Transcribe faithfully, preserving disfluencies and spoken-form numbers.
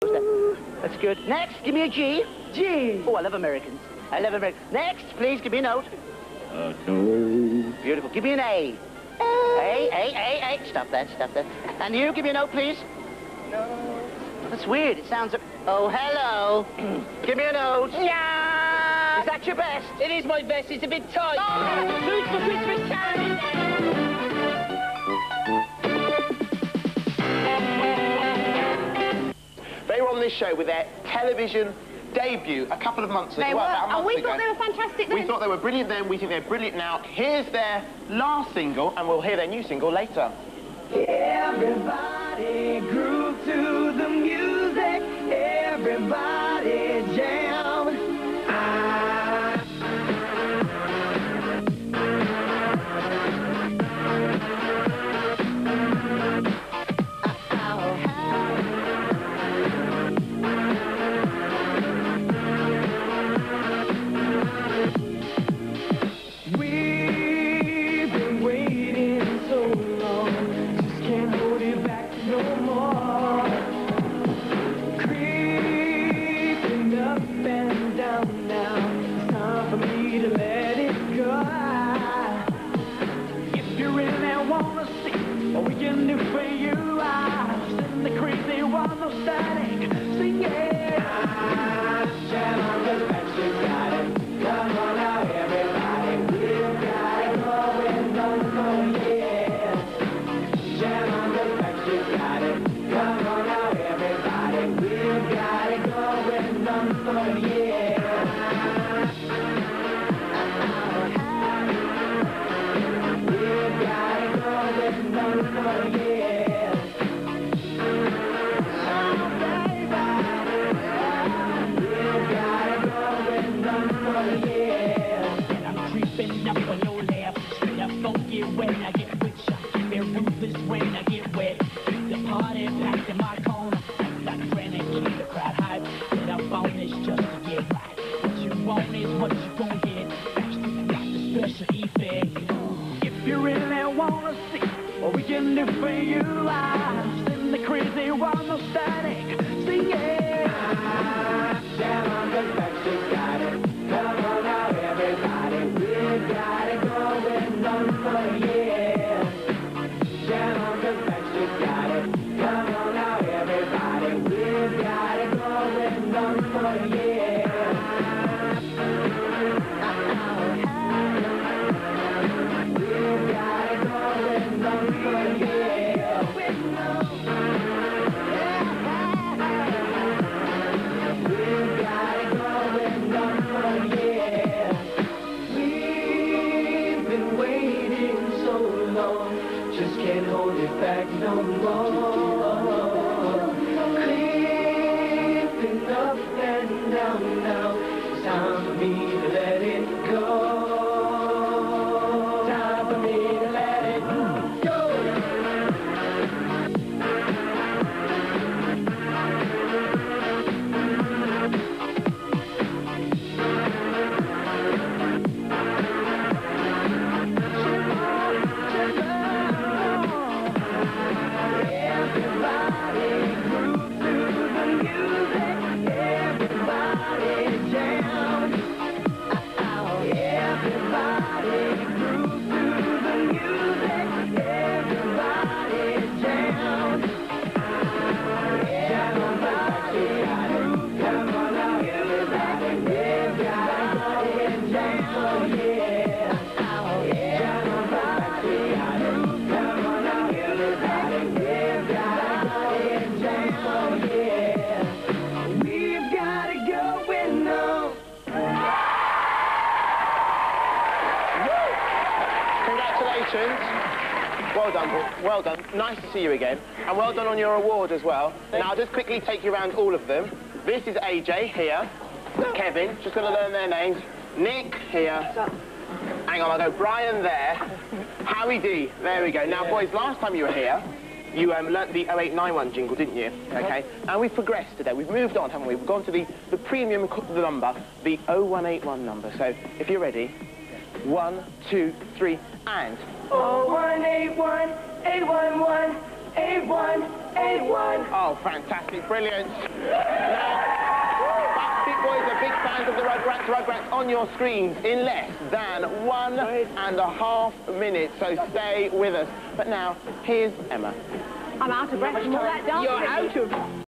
That's good. Next, give me a G. G. Oh, I love Americans. I love Americans. Next, please, give me a note. Uh, no. Beautiful. Give me an A. A, A, A, A. Stop that, stop that. And you, give me a note, please. No. That's weird. It sounds... Oh, hello. Give me a note. Yeah. Is that your best? It is my best. It's a bit tight. Oh. Food for Christmas time. They were on this show with their television debut a couple of months ago. They well, were, about a month and we ago. thought they were fantastic then. We thought they were brilliant then, we think they're brilliant now. Here's their last single, and we'll hear their new single later. Everybody groove to the music, everybody jam. Ah. We've been waiting so long, just can't hold it back no more. Creeping up and down now, it's time for me to let it go. If you really wanna see what we can do for you, I'll send the crazy one, no static, sing it. Jam on the back, you got it. Come on now, everybody, we've got it going on for years. Jam on the back, you got it. Come on now, everybody, we've got it going on for years. We've got it going on for years. Oh, baby, we've got it going on for years. And I'm creeping up on your lap, straight up funky when I get with ya. They're ruthless when I get wet. The party packed in my corner, like a friend and keep the crowd hype. Get up on this just to get right. What you want is what you gon' get. Backstreet got the special effect. If you really wanna see what we can do for you, I'll send the crazy one, no static, sing it. Jam on the back, you got it. Come on now, everybody, we've got it going on for years. Jam on the back, you got it. Come on now, everybody, we've got it going on for years. We've got it going on for years. We've got it going on for years. We've been waiting so long, just can't hold it back no more. Creeping up and down now, it's time for me to let it go. Time for me to let it go. Everybody groove to the music, everybody jam. Everybody groove to the music, everybody jam. Everybody groove, come on now, everybody, everybody jam, oh yeah. Everybody groove, come on now, everybody, everybody jam, oh yeah. We've got it going on. Congratulations. Well done, Paul. Well done. Nice to see you again. And well done on your award as well. Now, I'll just quickly take you around all of them. This is A J here. Kevin, just going to learn their names. Nick here. Hang on, I'll go Brian there. Howie D. There we go. Now, boys, last time you were here, you um, learnt the oh eight nine one jingle, didn't you? Okay. And we've progressed today. We've moved on, haven't we? We've gone to the, the premium number, the oh one eight one number. So, if you're ready, one, two, three, and... oh one eight one, eight one one, eight one eight one. Oh, fantastic, brilliant. Backstreet Boys are big fans of the Rugrats. Rugrats on your screens in less than one and a half minutes, so stay with us. But now, here's Emma. I'm out of breath from all that dancing. You're out of